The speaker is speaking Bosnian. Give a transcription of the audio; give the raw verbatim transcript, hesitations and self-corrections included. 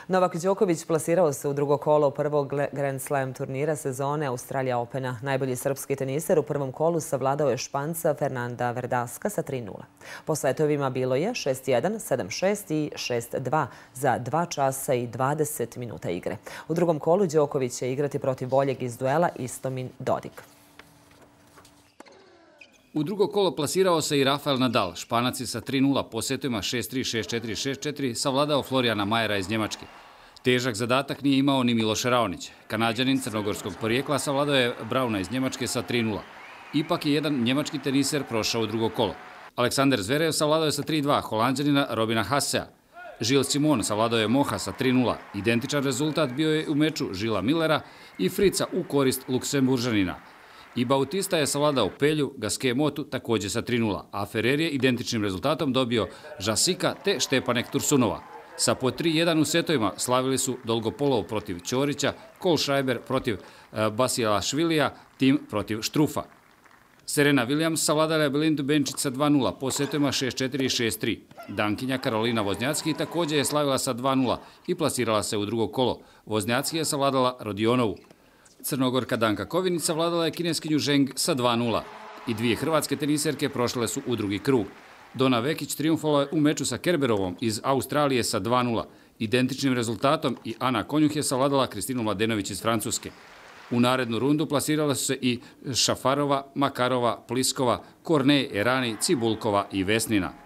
Novak Đoković plasirao se u drugo kolo prvog Grand Slam turnira sezone Australija Opena. Najbolji srpski teniser u prvom kolu savladao je Španca Fernanda Verdaska sa tri nula. Po setovima bilo je šest jedan, sedam šest i šest dva za dva časa i dvadeset minuta igre. U drugom kolu Đoković će igrati protiv boljeg iz duela Istomin Dodik. U drugo kolo plasirao se i Rafael Nadal. Španac je sa tri nula po setovima šest tri, šest četiri, šest četiri savladao Florijana Majera iz Njemačke. Težak zadatak nije imao ni Miloš Raonić. Kanađanin crnogorskog porijekla savladao je Brauna iz Njemačke sa tri nula. Ipak je jedan njemački teniser prošao u drugo kolo. Aleksander Zverev savladao je sa tri dva Holanđanina Robina Hassea. Gilles Simon savladao je Moha sa tri nula. Identičan rezultat bio je u meču Gillesa Millera i Frica u korist Luksemburžanina. I Bautista je savladao Pelju, Gasquet Motu također sa tri nula, a Ferrer je identičnim rezultatom dobio Žasika te Štepanek Tursunova. Sa po tri jedan u setovima slavili su Dolgopolov protiv Ćorića, Kohlschreiber protiv Basilašvilija, Tim protiv Štrufa. Serena Williams savladala je Belindu Benčić sa dva nula po setovima šest četiri i šest tri. Dankinja Karolina Voznjacki također je slavila sa dva nula i plasirala se u drugo kolo. Voznjacki je savladala Rodionovu. Crnogorka Danka Kovinić savladala je kineskinju Zheng sa dva nula. I dvije hrvatske teniserke prošle su u drugi krug. Dona Vekić triumfovala je u meču sa Kerberovom iz Australije sa dva nula. Identičnim rezultatom i Ana Konjuh je savladala Kristinu Mladenović iz Francuske. U narednu rundu plasirala su se i Šafarova, Makarova, Pliskova, Kornej, Erani, Cibulkova i Vesnina.